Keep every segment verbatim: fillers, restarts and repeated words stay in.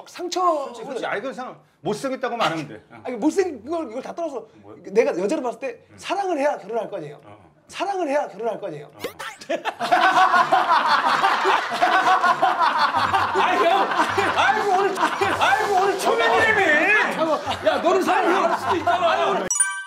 상처. 솔직히, 솔직히 아이 그 상 못생겼다고 말하면 돼. 아니 못생긴 걸 이걸 다 떠나서 내가 여자를 봤을 때 음. 사랑을 해야 결혼할 거 아니에요. 어. 사랑을 해야 결혼할 거 아니에요. 어. 아이 형, 아이고 오늘, 아이고 오늘 초면이라며. 야 너는 사랑이 안 할 수도 있잖아.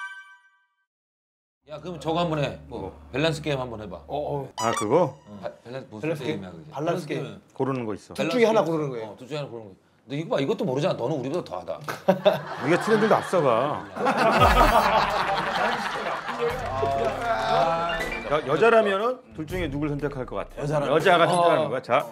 야 그럼 저거 한번 해. 뭐 밸런스 게임 한번 해봐. 어, 어. 아 그거? 어, 바, 밸런스 무슨 밸런스 게임이야 게임? 그게? 밸런스 게임. 고르는 거 있어. 둘 중에 하나 고르는 거예요. 어, 둘 중에 하나 고르는 거. 너 이거 봐, 이것도 모르잖아. 너는 우리보다 더하다. 네가 트렌드도 앞서가. 여, 여자라면은 둘 중에 누굴 선택할 것 같아? 여자라면. 여자가 선택하는 어. 거야. 자,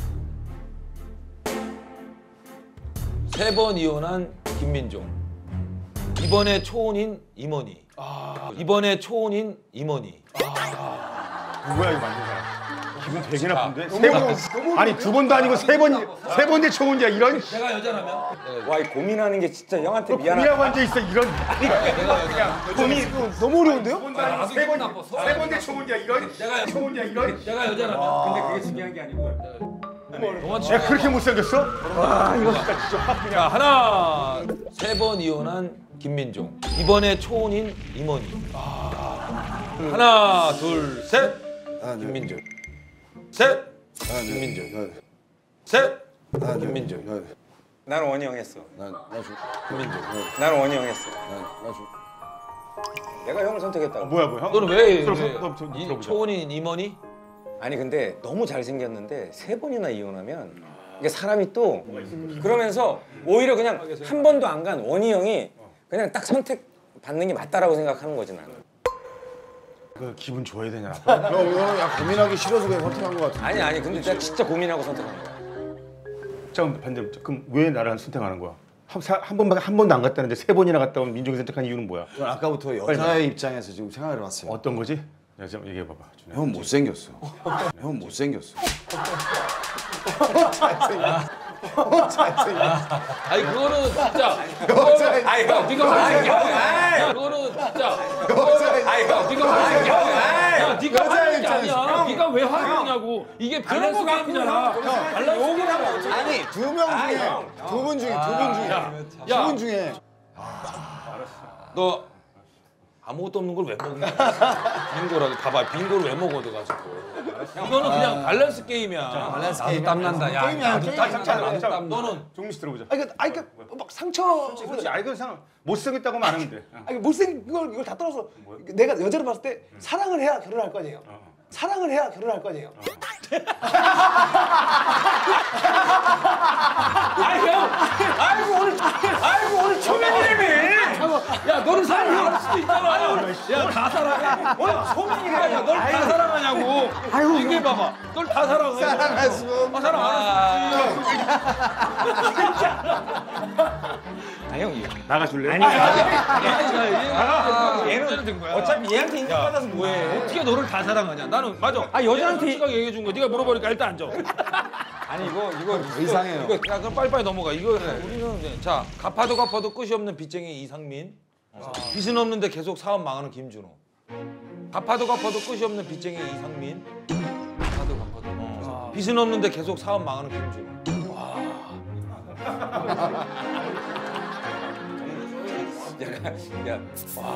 세 번 이혼한 김민종. 이번에 초혼인 임원희. 아. 이번에 초혼인 임원희. 누구야 이거 만든 사람? 기분 되게 나쁜데? 너무 세 번, 너무 아니 두 번도 아니고 세 번, 세 번째 초혼이야 이런. 내가 여자라면? 와, 이 고민하는 게 진짜 형한테 미안하다. 고민하고 앉아 있어 이런. 내가 여자. 고민. 너무 어려운데요? 나도 세 번, 나빠. 세 번째 초혼이야 이런. 내가 초혼이야 이런. 내가 여자라면? 근데 그게 중요한 게 아니고. 동원 야 그렇게 못생겼어? 와 이거 진짜 진짜 확 그냥. 자 하나 세 번 이혼한 김민종 이번에 초혼인 임원희 하나 둘셋 김민종 셋 김민종 셋 김민종 나는 원희 형 했어. 김민종 나는 원희 형 했어. 내가 형을 선택했다고. 뭐야 뭐야? 너는 왜, 들어, 왜 들어, 들어, 이 들어보자. 초혼인 임원희 아니 근데 너무 잘생겼는데 세 번이나 이혼하면 이게 사람이 또 그러면서 오히려 그냥 한 번도 안 간 원희 형이 그냥 딱 선택 받는 게 맞다라고 생각하는 거지 나는. 그 기분 좋아야 되냐? 형 이거는 야 고민하기 싫어서 그냥 선택한 것 같은데. 아니 아니 근데 내가 진짜 고민하고 선택한 거야. 자 반대. 그럼 왜 나를 선택하는 거야? 한, 사, 한 번밖에 한 번도 안 갔다는데 세 번이나 갔다 온 민종이 선택한 이유는 뭐야? 저는 아까부터 여자의 입장에서 지금 생각을 해봤어요. 어떤 거지? 야, 좀 얘기해 봐봐. 형 못생겼어. 형 못생겼어. 아니 그거는 진짜 그거는 아니 형 네가 하는 게 아니야 그거는 진짜 아니 형 네가 하는 게 아니야 야 네가 하는 게 아니야 네가 왜 하는 거냐고 이게 밸런스 게임이잖아 밸런스 게임이라고 아니 두 명 중에 두 분 중에 두 분 중에 두 분 중에 너 아무것도 없는 걸 왜 먹냐? 빙고라고 봐봐 빙고를 왜 먹어 너 가지고 이거는 그냥 밸런스 게임이야. 밸런스 나도 땀난다. 야, 게임이야, 나도 게임. 땀 땀. 자, 땀. 너는 종민 씨 들어보자. 아니 그 아니 그막 상처. 솔직히 아이 그 상 못생겼다고 말하면 돼. 아니 못생긴 걸 이걸 다 떠나서 내가 여자를 봤을 때 사랑을 해야 결혼할 거 아니에요. 사랑을 해야 결혼할 거 아니에요. 아이 형, 아이고 오늘, 아이고 오늘 초면이라며. 야 너는 사랑이 할 수도 있잖아. 야다 사랑해. 오늘 초면이래. 야 널 다 사랑하냐고. 아이고 이게 봐봐. 널 다 사랑해. 사랑할 수 없는. 아, 사랑 안 아 형 이거. 나가줄래? 할 수 있지. 얘는 어차피 얘한테 인정 받아서 뭐해? 어떻게 너를 다 사랑하냐? 나는 맞아. 아 여자한테 솔직하게 얘기해 준 거. 네가 물어보니까 일단 앉아. 아니 이거 이거 이상해요. 이거 야 그럼 빨리빨리 넘어가. 이거 우리는 이제 자 갚아도 갚아도 끝이 없는 빚쟁이 이상민. 빚은 없는데 계속 사업 망하는 김준호. 갚아도 갚아도 끝이 없는 빚쟁이 이상민. 갚아도 갚아도. 어. 빚은 없는데 계속 사업 망하는 김준호. 야, 야.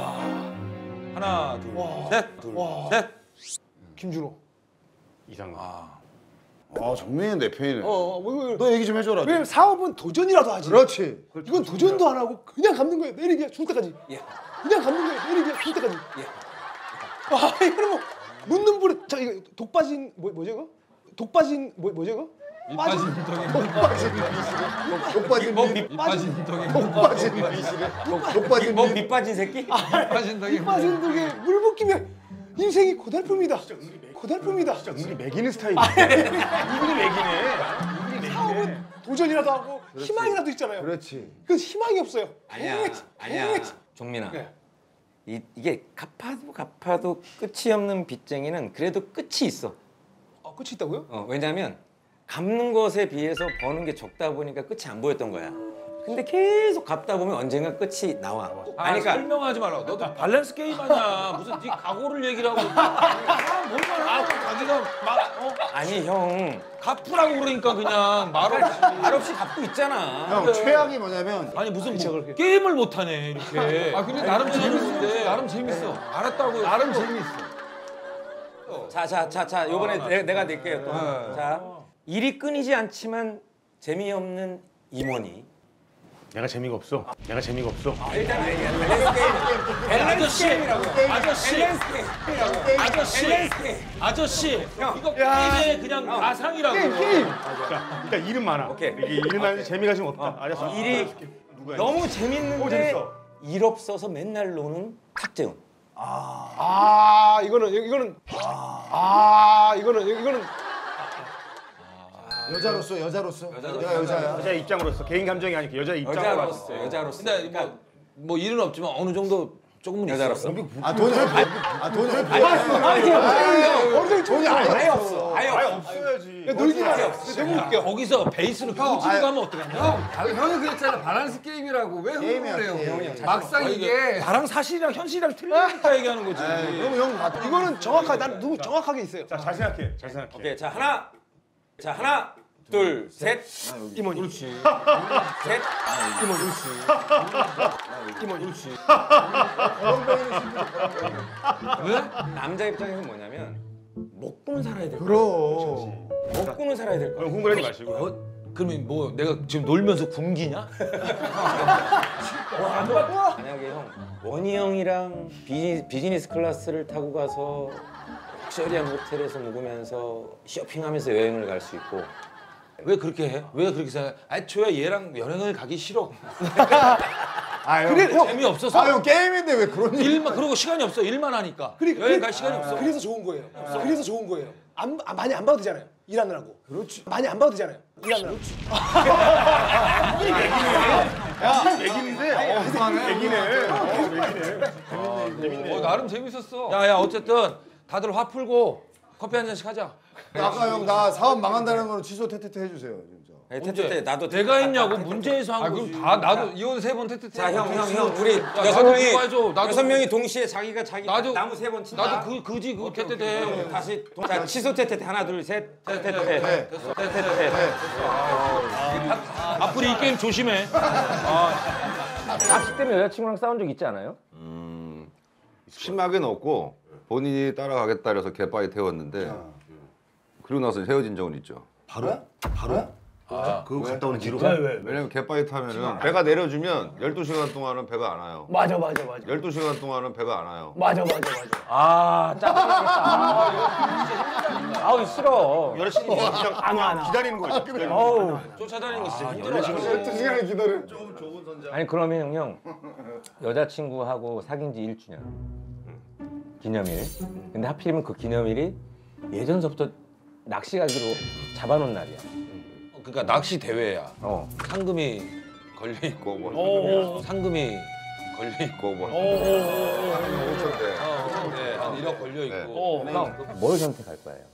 하나 둘 셋. 둘 셋. 김준호. 이상. 아. 아 정민이 내 편이네. 어, 어, 왜, 왜, 너 얘기 좀 해줘라. 왜냐면 사업은 도전이라도 하지. 그렇지. 이건 도전도 안 하고 그냥 갚는 거예요. 내리기야 죽을 때까지. 그냥 갚는 거예요. 내리기야 죽을 때까지. 아 이거 뭐 묻는 불에 자 이거 독 빠진 뭐 뭐죠 이거? 독 빠진 뭐 뭐죠 이거? 빠진 독 빠진 미시래. 독 빠진 미. 입 빠진 덕에 독 빠진 미시래. 독 빠진 뭐 미. 밑 빠진 새끼? 빠진 덕에 이 빠진 독에 물 붓기면 인생이 고달픕니다. 고달픕니다. 진짜 우리 매기는 스타일이야. 이분이 매기네. 사업은 도전이라도 하고 희망이라도 있잖아요. 그렇지. 그 희망이 없어요. 아니야, 계속, 아니야. 계속. 종민아. 네. 이, 이게 갚아도 갚아도 끝이 없는 빚쟁이는 그래도 끝이 있어. 어, 끝이 있다고요? 어, 왜냐면 갚는 것에 비해서 버는 게 적다 보니까 끝이 안 보였던 거야. 근데 계속 갚다 보면 언젠가 끝이 나와. 아, 아니 그러니까 설명하지 마라. 너도 밸런스 게임 하냐? 무슨 네 각오를 얘기를 하고. 아, 뭘만 하고 자기가 막 어? 아니 형. 갚으라고 그러니까 그냥 말 없이. 말 없이 갚고 있잖아. 형 최악이 뭐냐면 아니 무슨 뭐 게임을 못 하네 이렇게. 아 근데 나름 재밌는데. 나름 재밌어. 알았다고요. 나름 재밌어. 자, 자, 자, 자, 요번에 내, 내가 낼게요 또. 자, 일이 끊이지 않지만 재미없는 임원이. 내가 재미가 없어. 내가 재미가 없어. 일단 밸런스 게임. 밸런스 게임이라고. 아저씨. 밸런스 게임. 아저씨. 밸런스 게임. 아저씨. 이거 게임의 그냥 가상이라고. 게임 게임. 자, 일단 일은 많아. 오케이. 이게 일은 많은데 재미가 좀 없다. 알았어. 일이 누구야? 너무 오, 재밌는데 재밌어. 일 없어서 맨날 노는 탁재훈. 아 이거는 이거는 아 이거는 이거는 여자로서 여자로서 내가 여자야. 여자 입장으로서 개인 감정이 아니고 여자 입장으로 여자로서, 봤을 때. 여자로서. 근데 뭐, 뭐 일은 없지만 어느 정도 조금은 있어. 여자로서. 아 돈이 아 돈이 엉덩이 돈이 아예 없어. 아예 아예 없어. 없어야지. 놀기만 해. 너무 웃겨. 거기서 베이스를 굳이로 가면 어떡하냐? 아, 형이 그랬잖아. 밸런스 게임이라고. 왜 게임이야, 흥분을 해요? 게임. 막상 아니, 이게 나랑 사실이랑 현실이랑 틀리니까 얘기하는 거지. 그럼 형 다- 이거는 정확하게 난 누구 정확하게 있어요. 자, 잘 생각해. 잘 생각해. 오케이, 자 하나, 자 하나, 둘, 셋, 이모니. 셋. 이모니. 왜? 남자 입장에서 뭐냐면 먹고는 살아야 될 거야. 그럼 먹고는 살아야 될 거야. 그럼 흥분하지 마시고. 어? 그러면 뭐 내가 지금 놀면서 굶기냐? 만약에 형 원희 형이랑 비즈니스, 비즈니스 클래스를 타고 가서 럭셔리한 호텔에서 묵으면서 쇼핑하면서 여행을 갈 수 있고. 왜 그렇게 해? 왜 그렇게 생각해? 애초에 얘랑 여행을 가기 싫어. 아형 그래 형. 재미없어서. 아 형 게임인데 왜 그런 일? 일만 그러고 시간이 없어. 일만 하니까. 그래, 여행 갈 시간이 없어. 그래서 좋은 거예요. 그래서 좋은 거예요. 안 아, 많이 안 봐도 되잖아요. 일하느라고. 그렇지. 많이 안 봐도 되잖아요. 일하느라고. 얘기인데. 어, 얘기네. 어, 얘기네. 어, 나름 재밌었어. 야야 어쨌든 다들 화 풀고 커피 한 잔씩 하자. 아까 형 나 사업 망한다는 거로 취소 테테테 해주세요 진짜. 테테테 나도 내가 했냐고 문제에서 한 아, 거지. 그럼 다 나도 이혼 세 번 테테테. 자 형 형 형 우리 나도 여섯 명이 그거 해줘. 나도 여섯 명이 동시에 자기가 자기 나도- 나무 세 번 친다. 나도 그 그지 그 테테테. 다시 동- 자 취소 테테테 하나 둘 셋 테테테 네. 테테테. 앞으로 이 게임 조심해. 낚시 때문에 여자친구랑 싸운 적 있지 않아요? 심하게는 없고 본인이 따라가겠다 그래서 개빠이 태웠는데 그리고 나서 헤어진 적은 있죠. 바로? 바로? 그거 갔다 오는 뒤로. 왜냐면 개빠이 타면은 배가 내려주면 열두 시간 동안은 배가 안 와요. 맞아 맞아 맞아 열두 시간 동안은 배가 안 와요. 맞아 맞아 맞아 아 짜증나겠다. 아우 싫어. 여자친구 그냥 기다리는 거지. 어우 쫓아다니는 거 진짜 힘들어. 열두 시간을 기다려. 아니 그러면 형 여자친구하고 사귄 지 일 주년 기념일. 근데 하필이면 그 기념일이 예전서부터 낚시 가기로 잡아놓은 날이야. 그러니까 낚시 대회야. 어. 상금이 걸려 있고 그거 뭐 상금이 걸려 있고 그거 뭐 오천 대 한 일억 걸려 있고. 형 뭘 선택할 거예요?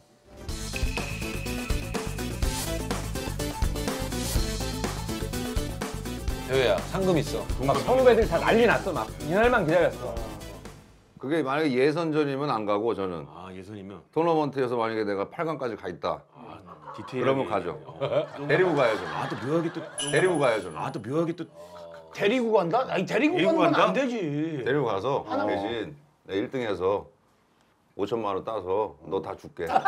대회야. 상금 있어. 막 선후배들 다 난리 났어 막 이날만 기다렸어. 그게 만약에 예선전이면 안 가고 저는 아, 예선이면 토너먼트에서 만약에 내가 팔 강까지 가 있다 디테일. 그러면 가죠. 데리고 가야죠. 아, 또 묘하게 또. 데리고 가야죠. 아, 또 묘하게 또. 데리고 간다? 아니 데리고, 데리고 가는 건 간다? 안 되지. 데리고 가서 대신 내가 일 등해서 오천만 원 따서 너 다 줄게. 야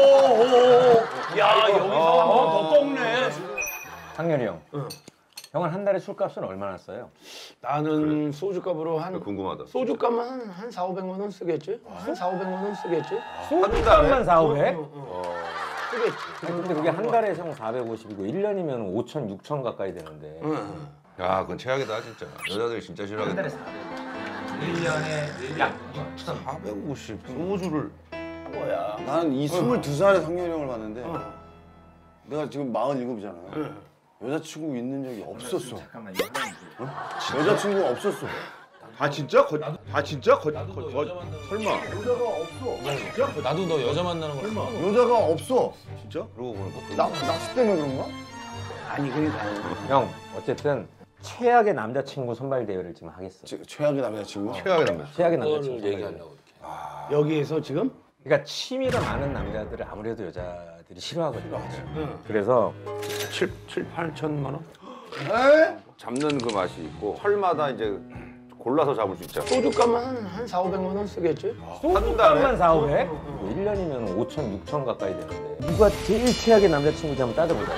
여기서 한 번 더 꺾네. 상렬이 형. 형은 한 달에 술값은 얼마나 써요? 나는 소주값으로 한 궁금하다. 소주값만 한 사오백만 원 쓰겠지? 한 사오백만 원 쓰겠지? 술값만 사오백? 쓰겠지. 아니, 근데 그게 한 달에 형 사백오십이고 일 년이면 오천, 육천 가까이 되는데. 야, 그건 최악이다 진짜. 여자들이 진짜 싫어하겠다. 일 년에 사백오십 소주를 나는 이 스물두 살의 상렬이 형을 봤는데 내가 지금 마흔일곱이잖아. 여자친구 있는 적이 없었어. 어? 여자친구가 없었어. 아, 진짜? 거, 아, 진짜? 거, 거, 거, 설마. 여자가 없어. 나도 너 여자 만나는 거 설마. 여자가 없어. 진짜? 그러고 보니까 나 낚시 때문에 그런가? 아니 그러니까 형 어쨌든 최악의 남자친구 선발 대회를 지금 하겠어. 최- 최악의 남자친구? 최악의 남자. 최악의 그걸 남자친구 선발 대회. 얘기하려고 이렇게. 여기에서 지금 그러니까 취미가 많은 남자들을 아무래도 여자들이 싫어하거든요. 그래서 칠, 칠, 팔천만 원? 에? 잡는 그 맛이 있고 철마다 이제 골라서 잡을 수 있잖아. 소주값만 한 사오백만 원 쓰겠지? 소주값만 사오백? 뭐 일 년이면 오천, 육천 가까이 되는데 누가 제일 최악의 남자친구인지 한번 따져보자.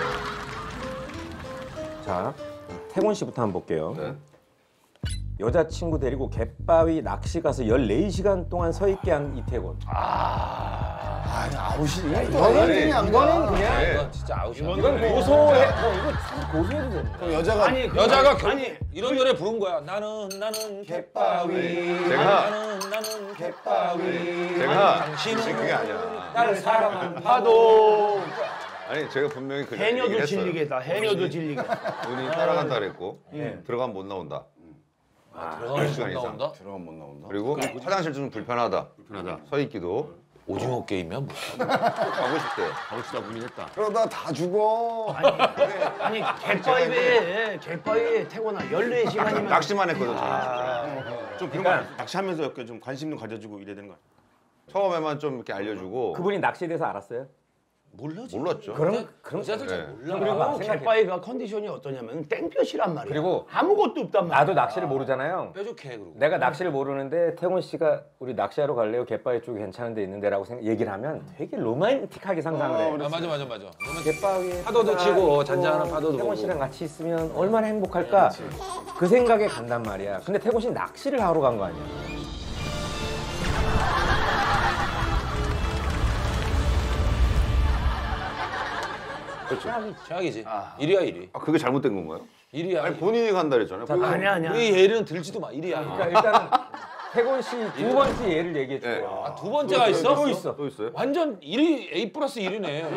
자, 태곤 씨부터 한번 볼게요. 네. 여자친구 데리고 갯바위 낚시 가서 열네 시간 동안 서 있게 한 이태곤. 아, 아웃이. 이거는 이거는 이거는 그냥 네. 이건 진짜 아웃이야. 이건 고소해. 어, 이거 참 고소해도 되는 거야. 그럼 여자가 아니 여자가 결, 아니 이런 노래 부른 거야. 나는 나는 갯바위. 제가 나는 나는 갯바위. 제가 당신은 그게 아니야. 나를 사랑하는 파도 아니 제가 분명히 그 얘기를 해녀도 했어요. 질리겠다. 해녀도 질리겠다. 눈이 따라간다 그랬고 들어가면 못 나온다. 들어가면 시간 못 이상. 나온다. 들어가면 못 나온다. 그리고 화장실 좀 불편하다. 불편하다. 서 있기도 오징어 게임이야 뭐. 가고 싶대. 가고 싶다 고민했다. 그러다 다 죽어. 아니 갯바위에 갯바위에 태고나 열네 시간이면 낚시만 했거든. 저는. 좀 그런 거 낚시하면서 약간 좀 관심도 가져주고 이래야 되는 거 아니야? 처음에만 좀 이렇게 알려주고 그분이 낚시에 대해서 알았어요? 몰라지. 몰랐죠. 그럼 그럼 여자들 잘 네. 몰라. 그리고 봐봐, 생각해. 갯바위가 컨디션이 어떠냐면 땡볕이란 말이야. 그리고 아무것도 없단 말이야. 나도 낚시를 모르잖아요. 뾰족해 그리고. 내가 낚시를 모르는데 태곤 씨가 우리 낚시하러 갈래요? 갯바위 쪽이 괜찮은 데 있는데라고 생각, 얘기를 하면 되게 로맨틱하게 상상을 해. 아 맞아 맞아 맞아. 갯바위에 파도도 있다가 치고 또 잔잔한 파도도 태곤 보고. 씨랑 같이 있으면 얼마나 행복할까? 그 생각에 간단 말이야. 근데 태곤 씨 낚시를 하러 간 거 아니야? 그렇죠. 최악이지. 일이야 일이. 아 그게 잘못된 건가요? 일이야. 아니 본인이 간다 그랬잖아요. 그리고 아니야 아니야. 우리 예는 들지도 마. 일이야. 그러니까 일단은 태곤 씨 두 번째 예를 얘기해 줘. 네. 요 아, 두 번째가 있어? 또 있어. 또 있어요? 완전 일이 A 플러스 일이네.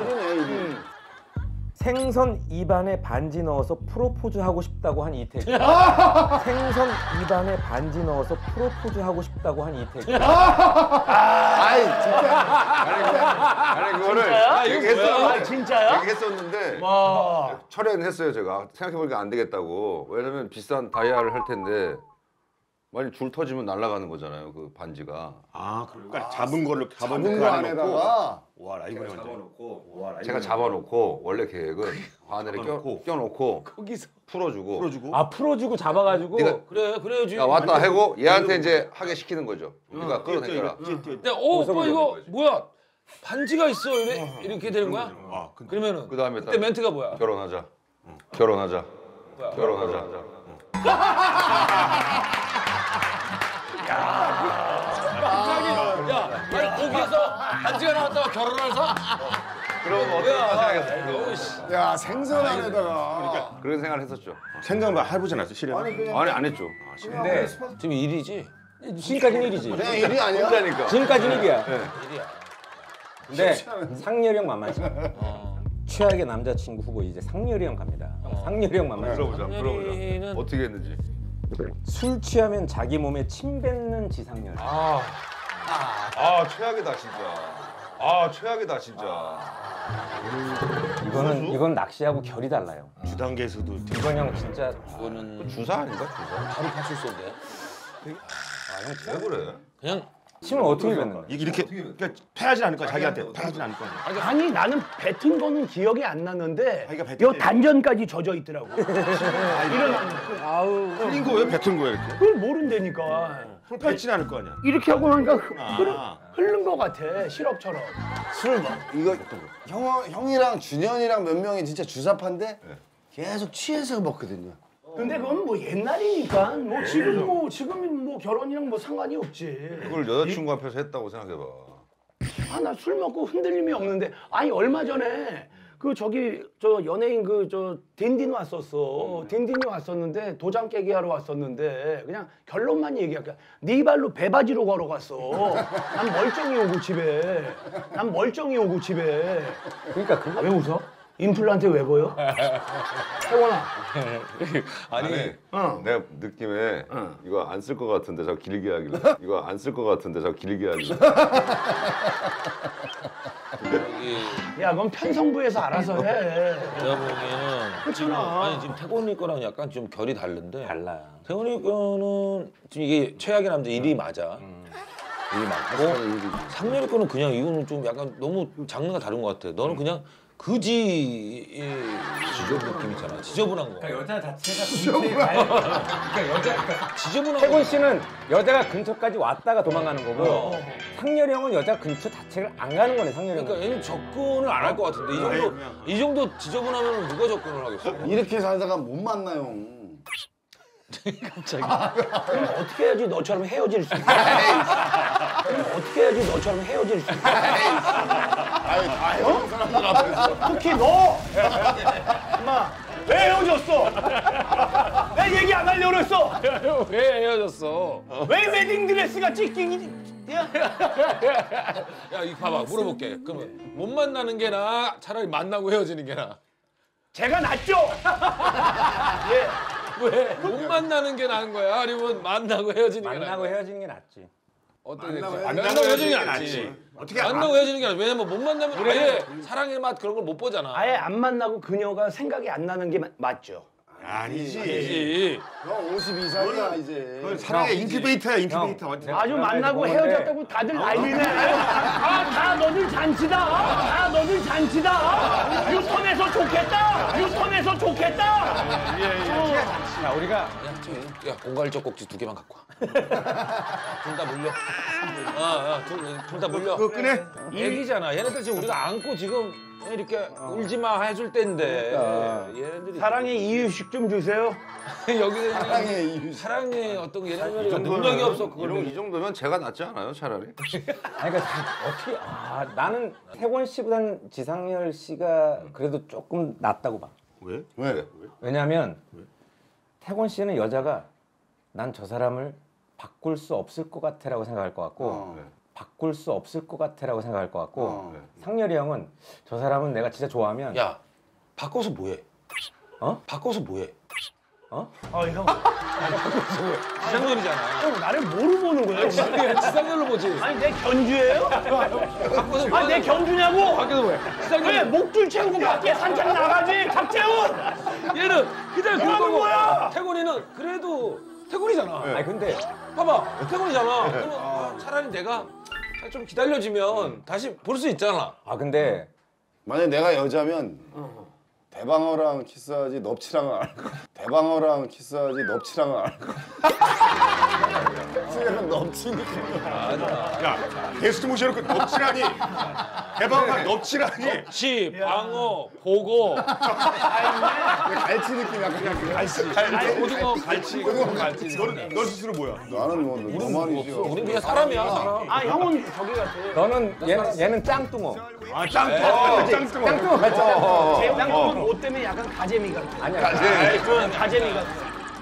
생선 입안에 반지 넣어서 프로포즈 하고 싶다고 한 이태규. 생선 입안에 반지 넣어서 프로포즈 하고 싶다고 한 이태규. 아이 진짜. 아니 그거를 아, 얘기했었는데 진짜야? 얘기했었는데 와. 철회는 했어요 제가. 생각해보니까 안 되겠다고. 왜냐면 비싼 다이아를 할 텐데 만약 줄 터지면 날아가는 거잖아요 그 반지가. 아 그러니까 잡은 걸로 잡은 잡은 그 거 안에 넣고 안에다가 와 라이브네 완전. 제가 잡아놓고 원래 계획은 바늘에 껴, 잡아놓고. 껴놓고 거기서 풀어주고 풀어주고. 아 풀어주고 잡아가지고. 네가- 그래 그래야지. 야, 왔다 하고 얘한테 이제 하게 시키는 거죠. 그러니까 끌어내라. 근데 어 오빠 이거 뭐야? 반지가 있어 이래 이렇게 되는 거야? 아 근데 그러면은 그 다음에 그때 멘트가 뭐야? 결혼하자. 결혼하자. 뭐야? 결혼하자. 야, 아니 거기에서 반지가 나왔다가 결혼을 사? 그럼 어떻게 생각했어요? 어우, 씨. 야 생선 안에다가. 그런 생각을 했었죠. 생각만 해보지 않았어 실은. 아니 그냥 아니 안 했죠. 근데 지금 일이지? 지금까지는 일이지. 그냥 일이 아니야. 혼자니까. 지금까지는 일이야. 일이야. 근데 상렬형 만만치. 어. 최악의 남자친구 후보 이제 상렬형 갑니다. 상렬형 만만치. 들어보자. 들어보자. 상렬이는 어떻게 했는지. 술 취하면 자기 몸에 침 뱉는 지상렬. 아, 아 최악이다 진짜. 아 최악이다 진짜. 이거는 이건 낚시하고 결이 달라요. 주단계에서도 이건 형 진짜 그거는 주사 아닌가 주사? 바로 파출소인데. 왜 그래? 그냥 침을 어떻게 뱉는다? 이렇게 그러니까 패하진 않을 거야 자기한테 패하진 않을 거야. 아니 나는 뱉은 거는 기억이 안 나는데 자기가 뱉을 요 때. 단전까지 젖어 있더라고. 이런 아우 흘린 거 왜 뱉은 거야 이렇게? 그걸 모른다니까. 풀 뱉진 않을 거 아니야. 이렇게 하고 나니까 흐- 흐르, 아. 흐른 거 같아 시럽처럼. 술 먹. 이거 형 형이랑 준현이랑 몇 명이 진짜 주사파인데 계속 취해서 먹거든요. 근데 그건 뭐 옛날이니까 뭐 지금 뭐 지금 뭐 결혼이랑 뭐 상관이 없지. 그걸 여자친구 앞에서 했다고 생각해봐. 아 나 술 먹고 흔들림이 없는데 아니 얼마 전에 그 저기 저 연예인 그 저 딘딘 왔었어. 딘딘이 왔었는데 도장 깨기 하러 왔었는데 그냥 결론만 얘기할게. 네 발로 배바지로 걸어갔어. 난 멀쩡히 오고 집에. 난 멀쩡히 오고 집에. 그러니까 그거 왜 웃어? 임플란트 왜 보여? 태원아. 아니, 어. 내가 느낌에 어. 이거 안 쓸 것 같은데 자꾸 길게 하길래 이거 안 쓸 것 같은데 자꾸 길게 하길래 야, 그럼 편성부에서 알아서 해. 내가 보기에는 지금 그렇잖아. 아니 지금 태곤이 거랑 약간 좀 결이 다른데. 달라. 태곤이 거는 지금 이게 최악의 남자 일 위 맞아. 일 위 맞고 상렬이 거는 그냥 이거는 좀 약간 너무 장르가 다른 것 같아. 너는 그냥 그지 지저분 느낌 있잖아. 지저분한 거. 여자 자체가 근처에 가야 그러니까 여자 그러니까 지저분한 태곤 거. 씨는 여자가 근처까지 왔다가 도망가는 거고 상렬이 형은 여자 근처 자체를 안 가는 거네. 상렬이 형은. 그러니까 얘는 접근을 안 할 것 같은데 이 정도 이 정도 지저분하면 누가 접근을 하겠어? 이렇게 살다가 못 만나요. 갑자기. 그럼 어떻게 해야지 너처럼 헤어질 수 있어? 그럼 어떻게 해야지 너처럼 헤어질 수 있어? 아유, 다 해본 사람들 앞에서. 특히 너! 엄마, 왜 헤어졌어? 왜 얘기 안 하려고 그랬어? 왜 헤어졌어? 왜 웨딩드레스가 찢기니? 야, 야, 이 봐봐 물어볼게. 그러면 못 만나는 게 나아? 차라리 만나고 헤어지는 게 나아? 제가 낫죠? 예. 왜? 못 만나는 게 나은 거야? 아니면 만나고 헤어지는 게 나은 만나고 거야? 헤어지는 게 낫지. 어떻게 만나고 만나고, 헤어지는 헤어지는 게 게 낫지. 낫지. 어떻게 만나고 헤어지는 게 낫지. 왜냐면 못 만나면 아예 사랑의 맛 그런 걸 못 보잖아. 아예 안 만나고 그녀가 생각이 안 나는 게 마- 맞죠? 아니지. 아니지. 형 오십이 살이야 이제. 그건 사랑의 인큐베이터야 인큐베이터. 완전. 아주 만나고 그런데 헤어졌다고 다들 난리네. 아, 다 너들 잔치다. 다 너들 잔치다. 유턴해서 좋겠다. 유턴해서 좋겠다. 자 우리가 야, 저, 야 공갈적 꼭지 두 개만 갖고 와. 둘 다 물려. 아, 둘 다 물려. 그거 끄네. 얘기잖아. 얘네들 지금 우리가 안고 지금 이렇게 울지 마 해줄 때인데. 얘네들이 사랑의 이유식 좀 주세요. 여기는 사랑의 이유. 사랑의 어떤 얘네들이 능력이 없어 이런 그걸. 이 정도면 제가 낫지 않아요 차라리? 아니 그러니까 어떻게 아 나는 태권 씨보단 지상렬 씨가 그래도 조금 낫다고 봐. 왜? 왜? 왜냐하면 태권 씨는 여자가 난 저 사람을 바꿀 수 없을 것 같아라고 생각할 것 같고 어. 바꿀 수 없을 것 같아라고 생각할 것 같고 어. 상렬이 형은 저 사람은 내가 진짜 좋아하면 야, 바꿔서 뭐해? 어? 바꿔서 뭐해? 아, 형. 지상렬이잖아. 형 나를 뭐로 보는 거야? 지상렬로 보지. 아니 내 견주예요? 바꿔서 아니 내 견주냐고? 바꿔서 뭐해? 왜 지상렬. 목줄 채우고 밖에 산책 나가지? 박재훈! 얘는 그냥 그거는 그거고. 뭐야? 태곤이는 그래도 태곤이잖아. 아니 근데 봐봐, 태곤이잖아. 그러면 아, 차라리 내가 좀 기다려주면 다시 볼 수 있잖아. 아 근데 만약 내가 여자면 대방어랑 키스하지 넙치랑은 안 할 거야. 대방어랑 키스하지 넙치랑은 안 할 거야. 약간 넙치니까. 야 게스트 모셔놓고 넙치라니. 대박만 넙치라니. 치, 방어, 보고, 갈치 느낌 약간 그냥 갈치. 오징어, 갈치, 오징어, 갈치. 너는 너 스스로 뭐야? 나는 뭐 너만이죠. 우린 그냥 사람이야, 사람. 아 형은 저기 같아. 너는 얘는 얘는 짱뚱어. 아 짱뚱어. 짱뚱어. 짱뚱어 같잖아. 재영형은 옷 때문에 약간 가재미 같아. 아니야. 가재미 같아.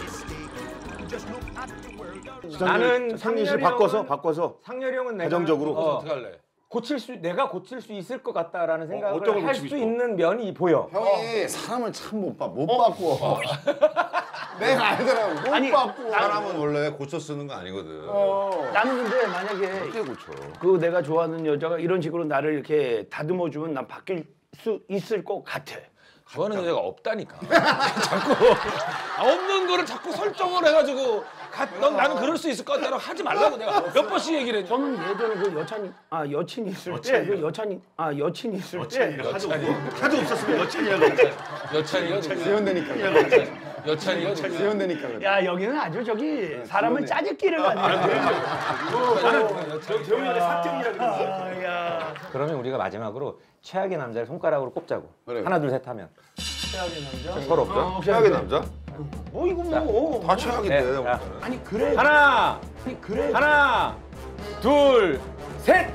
나는 상민 씨 상렬이 바꿔서 형은- 바꿔서 상렬이 형은 내가 가정적으로? 어, 어, 어떻게 할래? 고칠 수 내가 고칠 수 있을 것 같다라는 생각을 어떤 걸 할 고치고 수 싶어? 있는 면이 보여. 형이 사람을 참 못 봐. 못 바꿔. 내가 알더라고. 못 아니, 바꿔. 사람은 원래 고쳐 쓰는 거 아니거든. 나는 근데 만약에 어떻게 고쳐? 그 내가 좋아하는 여자가 이런 식으로 나를 이렇게 다듬어 주면 난 바뀔 수 있을 것 같아. 좋아하는 여자가 없다니까. 자꾸 아, 없는 거를 자꾸 설정을 해가지고 가, 넌 나는 그럴 수 있을 것 같다고 하지 말라고 내가 몇 번씩 얘기를 했지. 저는 예전에 그 여찬 아 여친 있을 때 그 여찬 아 여친 있을 때 하도 없었으면 여친이라고. 여찬이가 누구야? 지원되니까. 여찬이가 누구야? 지원되니까. 그래. 야 여기는 아주 저기 사람을 짜집기를 가네. 재훈이한테 사투리라 그러지. 아, 야 그러면 우리가 마지막으로 최악의 남자를 손가락으로 꼽자고. 그래. 하나 둘 셋 하면 최악의 남자. 서로 없죠? 최악의 남자? 뭐 이거 뭐 다 최악인데. 네, 자. 아니 그래 하나 아니 그래 하나 둘 셋.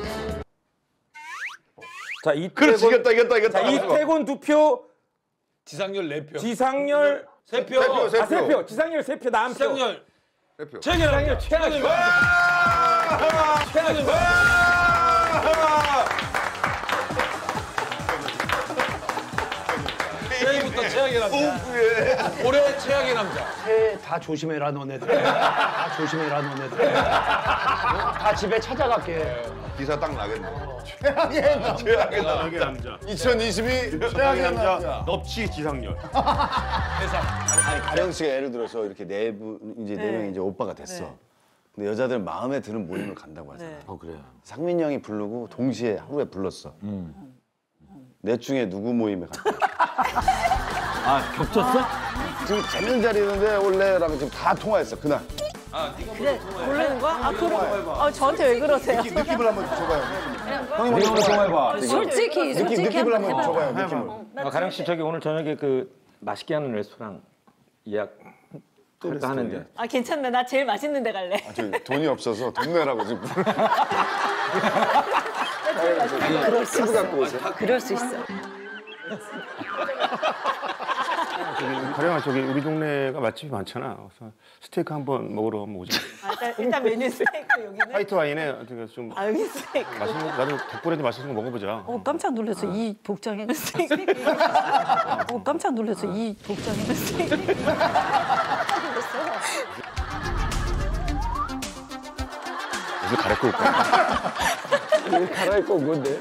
자 그렇지 이태곤 이겼다 이겼다 이겼다. 자 이태곤 두 표, 지상렬 네 표. 지상렬 세 표. 세 표, 세 아, 세 표. 지상렬 세 표, 나한 표. 지상렬. 대표. 최악의 지상렬 최악의 최악의 최악의 남자. 올해 최악의 남자. 새해 다 조심해라 너네들. 다 조심해라 너네들. 다 집에 찾아갈게. 기사 딱 나겠네. 최악의 남자. 최악의 남자. 최악의 남자. 이천이십이 최악의 남자. 넙치 지상렬. 아니 가령 씨가 예를 들어서 이렇게 네분 이제 네 명이 이제 오빠가 됐어. 근데 여자들 마음에 드는 모임을 간다고 하잖아. 어 그래요. 상민이 형이 부르고 동시에 하루에 불렀어. 넷 중에 누구 모임에 갔다. 아 겹쳤어? 지금 재밌는 자리였는데 원래랑 지금 다 통화했어 그날. 그래 모르는 거야? 아 그럼 어, 저한테 왜 그러세요? 느낌, 느낌을 한번 줘봐요. 형이 먼저 한번 통화해봐. 솔직히 느낌, 솔직히 느낌을 한번 한번 해봐. 줘봐요. 느낌을. 아, 가령 씨 저기 오늘 저녁에 그 맛있게 하는 레스토랑 예약 할까 하는데. 아 괜찮네. 나 제일 맛있는 데 갈래. 아, 저 돈이 없어서 돈 내라고 지금. 그럴 수 있어. 그럴 수 있어. 저기 가령아 저기 우리 동네가 맛집이 많잖아. 그래서 스테이크 한번 먹으러 한번 오자. 아, 일단, 일단 메뉴 스테이크 여기는. 화이트 와인에 어떻게 좀 아 여기 스테이크. 맛있는 거 나도 덕분에 맛있는 거 먹어보자. 어 깜짝 놀랐어. 이 복장에는 스테이크. 어 깜짝 놀랐어. 이 복장에는 스테이크. 깜짝 놀랐어. 옷을 갈아입고 올까? 갈아입고 온 건데.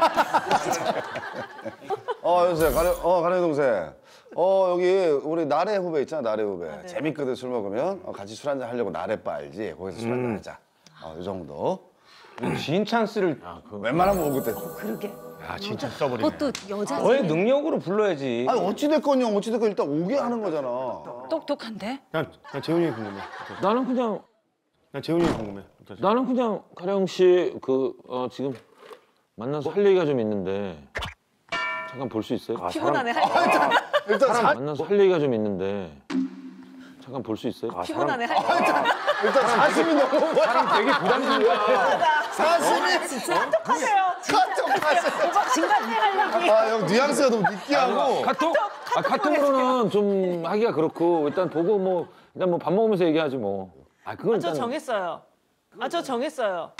어 여보세요 가령 어 가령 동생. 어 여기 우리 나래 후배 있잖아 나래 후배. 네. 재밌거든 술 먹으면 어, 같이 술 한잔 하려고 나래바 알지? 거기서 술 한잔 하자. 어이 정도. 지인 찬스를 웬만하면 오거든. 그러게. 야 진짜 써버리네. 그것도 여자지. 너의 능력으로 불러야지. 아니 어찌됐건 형 어찌됐건 일단 오게 하는 거잖아. 똑똑한데? 난, 난 재훈이 형이 궁금해. 나는 그냥 난 재훈이 형이 궁금해. 나는 그냥 가령 씨 그 어, 지금 만나서 할 얘기가 좀 있는데 잠깐 볼 수 있어요? 피곤하네 할 일단 사, 만나서 할 얘기가 좀 있는데 잠깐 볼 수 있어요? 피곤하네 할 일단 사심이 너무 뭐야. 사람 되게 부담스럽다. 사심이 진짜 똑하세요. 카톡하세요. 오빠 진간해 하려고. 아형 뉘앙스가 너무 느끼하고. 카톡? 아 카톡으로는 좀 하기가 그렇고 일단 보고 뭐 일단 뭐 밥 먹으면서 얘기하지 뭐. 아 그건 아, 저 일단 정했어요. 아, 저 정했어요.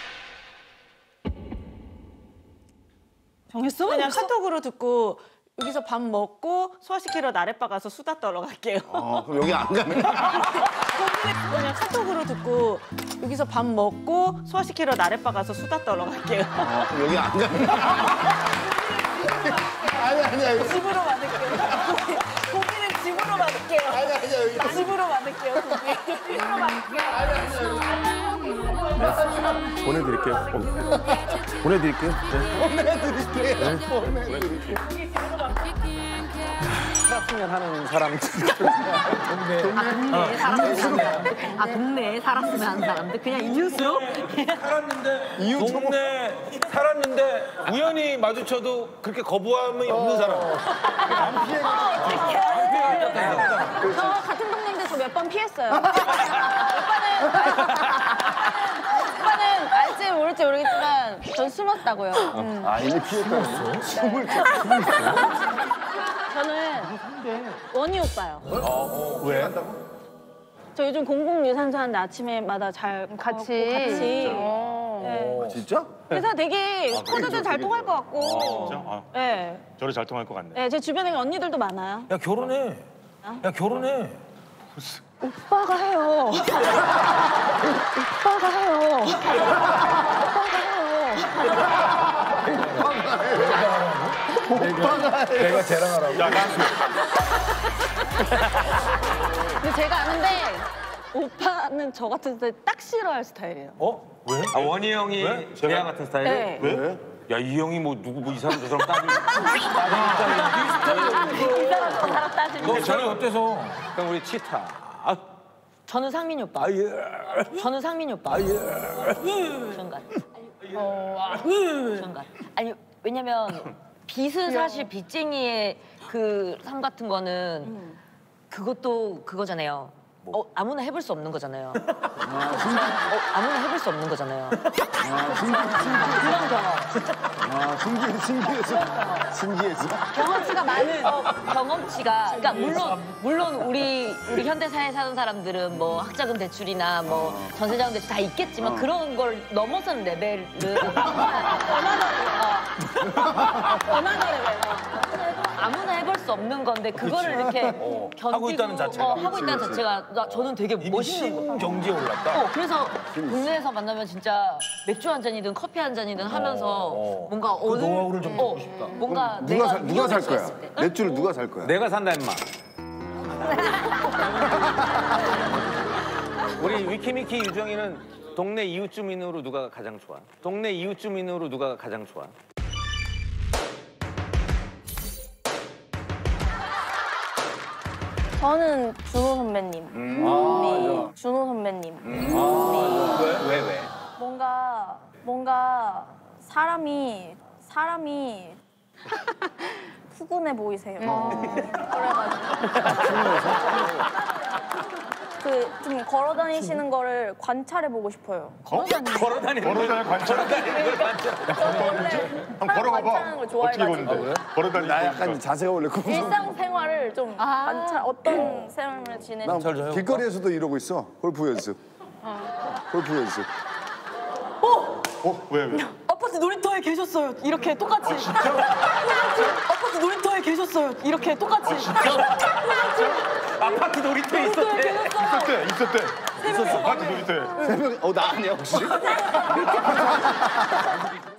정했어? 그냥 카톡으로 듣고 여기서 밥 먹고 소화시키러 나래바 가서 수다 떨어 갈게요. 어 그럼 여기 안 가면. 그냥 카톡으로 듣고 여기서 밥 먹고 소화시키러 나래바 가서 수다 떨어 갈게요. 어 그럼 여기 안 가면. 아니 아니 아니. 집으로 만들게요. 고기는 집으로 만들게요. 아니 아니 여기. 집으로 만들게요. 고기. 집으로 만들게요. 보내드릴게요. 어. 보내드릴게요. 네. 보내드릴게요. 보내드릴게요. 살았으면 하는 사람. 동네에 살았으면 아 동네에 살았으면 하는 사람들 그냥 이웃으로 살았는데 동네 살았는데 우연히 마주쳐도 그렇게 거부함이 없는 사람. 저 같은 동네인데 저 몇 번 피했어요. 오빠는 오빠는 알지 모를지 모르겠지만 전 숨었다고요. 음. 아 이미 피했다고. 숨을 저는 원희 오빠요. 왜? 저 요즘 공공유산소 하는데 아침에마다 잘 같이 같이. 네. 진짜? 그래서 되게 코드도 잘 통할 것 같고. 진짜? 아, 네. 저를 잘 통할 것 같네. 네, 제 주변에 언니들도 많아요. 야 결혼해. 야 결혼해. 오빠가 해요. 오빠가 해요. 오빠가 해요. 내가 자랑하라고. 야, 난 근데 제가 아는데 오빠는 저 같은 스타일 딱 싫어할 스타일이에요. 어? 왜? 아 원희 형이 왜? 제가 같은 스타일? 네. 왜? 야 이 형이 뭐 누구 뭐 이 사람 저 사람 따지고. 이 사람 저 사람 따지면. 너 저는 어때서? 그럼 우리 치타. 저는 상민이 오빠. 저는 상민이 오빠. 그런 것 같아요. 그런 것 같아요. 아니 왜냐면 빚은 사실 빚쟁이의 그 삶 같은 거는 그것도 그거잖아요. 어, 아무나 해볼 수 없는 거잖아요. 어, 아무나 해볼 수 없는 거잖아요. 그런 경험. 아 신기해 신기해서 신기해서. 경험치가 많은 어, 경험치가 그러니까 물론 물론 우리 우리 현대사에 사는 사람들은 뭐 학자금 대출이나 뭐 전세자금 대출 다 있겠지만 그런 걸 넘어서는 레벨은 어나더 레벨 어나더 레벨 아무나 해볼 수 없는 건데 그거를 이렇게 견디고 하고 있다는 자체가. 어, 하고 있다는 자체가 나, 저는 되게 멋있는 거. 경지에 올랐다. 어, 그래서 동네에서 만나면 진짜 맥주 한 잔이든 커피 한 잔이든 하면서 어. 뭔가 그 오늘 노하우를 좀 어, 듣고 싶다. 뭔가 누가 내가 사, 누가 살 위험할 수 거야? 있을 때. 응? 맷줄을 누가 살 거야? 내가 산다 임마. 우리 위키미키 유정이는 동네 이웃 주민으로 누가 가장 좋아? 동네 이웃 주민으로 누가 가장 좋아? 저는 준호 선배님. 네. 준호 선배님. 왜? 왜 왜? 뭔가 뭔가 사람이 사람이 푸근해 보이세요. 그래가지고 그 좀 걸어 다니시는 거를 관찰해 보고 싶어요. 걸어 다니는 걸어다니는 관찰. 한번 관찰하는 걸 좋아해가지고 걸어다니는 나 약간 자세가 원래 궁금. 일상생활을 좀 관찰 어떤 삶을 나 지내는지. 길거리에서도 이러고 있어. 골프 연습. 골프 연습. 어? 왜 왜? 아파트 놀이터에 계셨어요. 이렇게 똑같이. 아파트 놀이터에 계셨어요. 이렇게 똑같이. 아파트 놀이터에 있었대. 있었대 있었대. 있었어. 아파트 놀이터에. 새벽에 어나 아니야 혹시?